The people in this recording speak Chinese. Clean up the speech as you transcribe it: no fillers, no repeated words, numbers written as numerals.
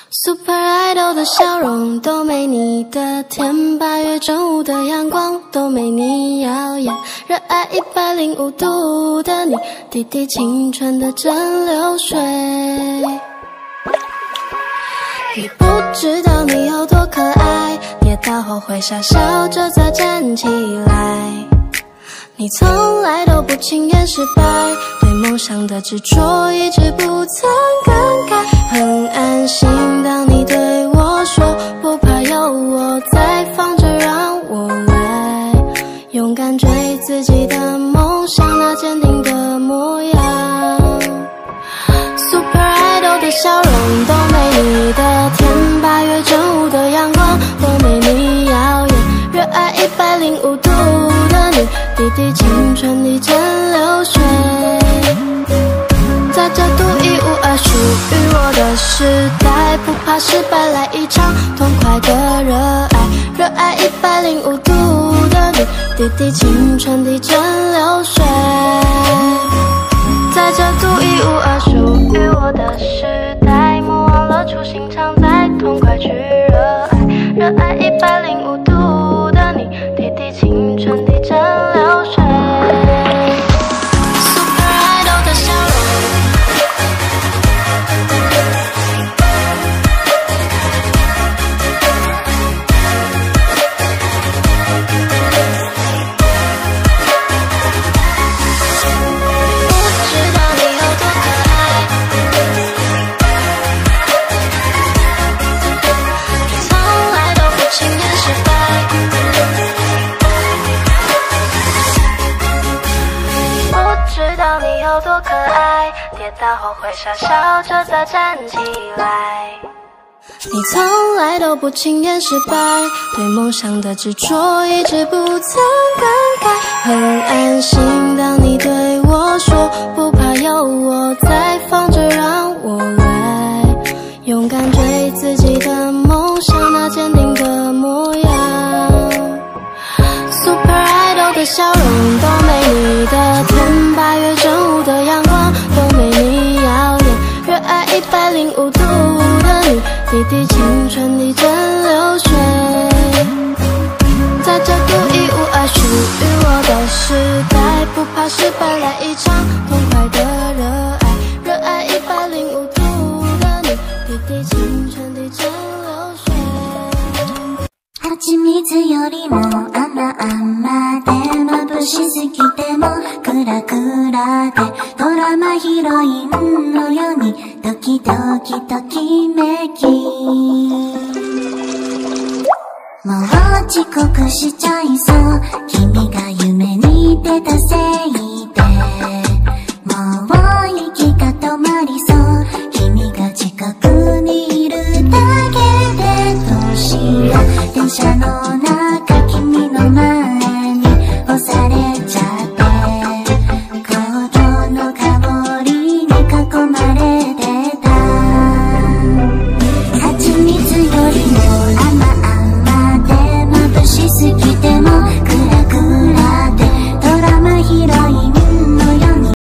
Super Idol 的笑容都没你的甜，8月正午的阳光都没你耀眼，热爱105度的你，滴滴青春的蒸馏水。你不知道你有多可爱，跌倒后会傻笑着再站起来。你从来都不轻言失败，对梦想的执着一直不曾更改。很安心当你对我说，不怕有我在，放着让我来勇敢追自己的梦想，那坚定的模样。Super Idol 的笑容都没你的甜，8月正午的阳光都没你耀眼，热爱105度的你，滴滴青春的蒸馏水。在这独一无二属于我的时代，不怕失败，来一场痛快的热爱，热爱105度的你，滴滴青春的蒸馏水。在这独一无二属于我的时代，莫忘了初心，常在痛快去热爱，热爱105度的你，滴滴青春的蒸馏水。Super Idol 的笑容，有多可爱，跌倒后会傻笑着再站起来。你从来都不轻言失败，对梦想的执着一直不曾更改。很安心当你对我说，不怕有我在，放着让我来勇敢追自己的梦想，那坚定的模样。Super Idol 的笑容都没你的甜，8月正午的阳光都没你耀眼，热爱105度的你，滴滴青春的蒸馏水。在这独一无二属于我的时代，不怕失败，来一场痛快的热爱，热爱105度的你，滴滴青春的蒸馏水。 蜂蜜よりも甘々で眩しすぎてもクラクラでドラマヒロインのようにドキドキときめき、もう遅刻しちゃいそう、君が夢に出たせい